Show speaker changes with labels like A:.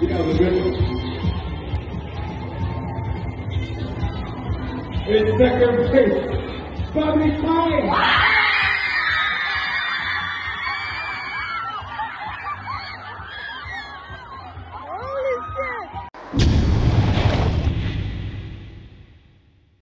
A: That was a good one. In second place, Bobby Time.